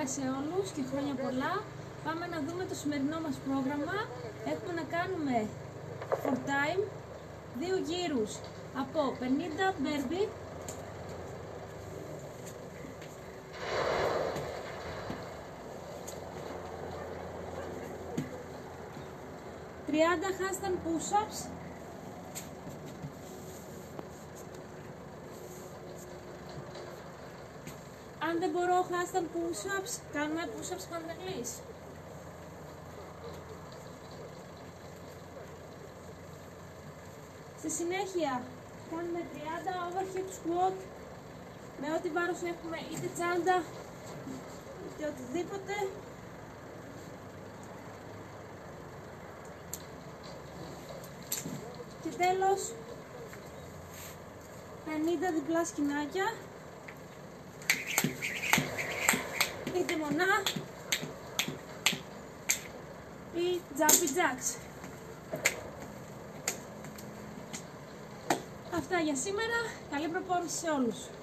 σε όλους και χρόνια πολλά. Πάμε να δούμε το σημερινό μας πρόγραμμα. Έχουμε να κάνουμε for time 2 γύρους από 50 μπέρμπι, 30 handstand push-ups, 'αν δεν μπορώ handstand push-ups, κάνουμε push-ups χαμηλής. Στη συνέχεια κάνουμε 30 overhead squat με ό,τι βάρος έχουμε, είτε τσάντα είτε οτιδήποτε. Και τέλος 50 διπλά σκηνάκια, είτε μονά ή jumpy jacks. Αυτά για σήμερα. Καλή προπόνηση σε όλους.